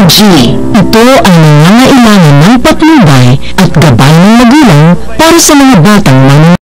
G. Ito ang nangangailangan ng patnubay at gabay ng magulang para sa mga batang